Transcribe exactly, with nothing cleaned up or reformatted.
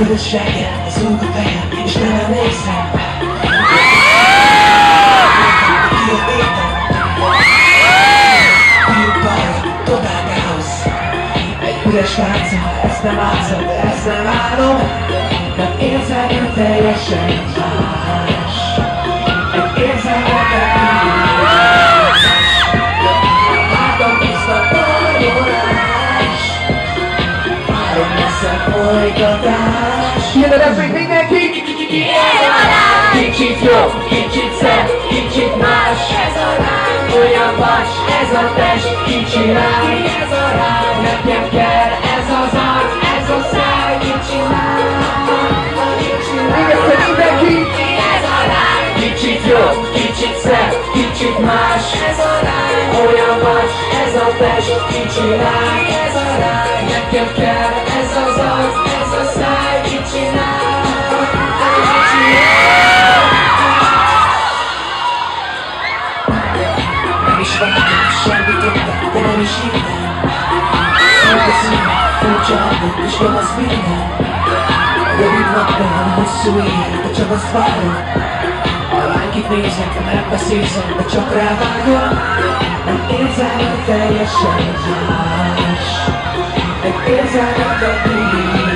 Vörös reggel, az unk a fejem, és nem emlékszem. Ki a téten? Fiúk balra, totál káosz. Egy üres várca, ezt nem látszom, de ezt nem állom. Nem érzem, hogy teljesen más. Egy érzelmet elmúlás. Látom tiszta boldogulás. Várom messze folytatás. Jön a refrék mindenki! Kicsit jobb, kicsit szebb, kicsit más. Ez a lány, olyan vas, ez a test, kicsi lány. Ez a lány, nekem kell, ez az arc, ez a száj, kicsi lány. Ez a lány, kicsit jobb, kicsit szebb, kicsit más. Ez a lány, olyan vas, ez a test, kicsi lány. Ez a lány, nekem kell, ez az arc, ez a száj, kicsi lány. Nem is vártam semmit értem, de nem is hittem. Szolga szívem, furcsa hangot és gonosz minden. Rövid napban, hosszú éjjel, de csak azt várom. A lánykit nézek, nem beszélszem, de csak rávágom. Nem érzem, hogy teljesen más. Egy érzelmet a bűn.